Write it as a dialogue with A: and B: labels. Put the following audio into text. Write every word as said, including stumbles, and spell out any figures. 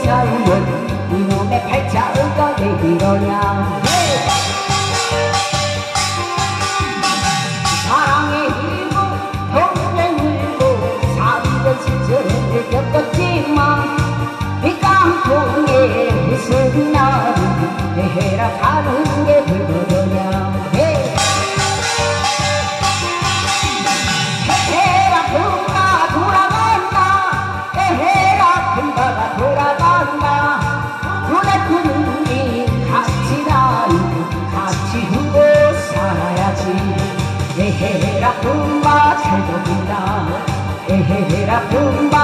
A: 싸움은 이놈의 팔자가 되기로냐. 사랑의 일고 동생 일고 사위전 시절을 겪었지만 이 깡통에 무슨 날이 해라 가는 게 불거냐. 해라 분가 돌아간다. 해라 분가가 돌아간다. 눈에 눈이 같이 나이 같이 후고 살아야지. 에헤라 분가 잘 돕니다. 에헤라 분가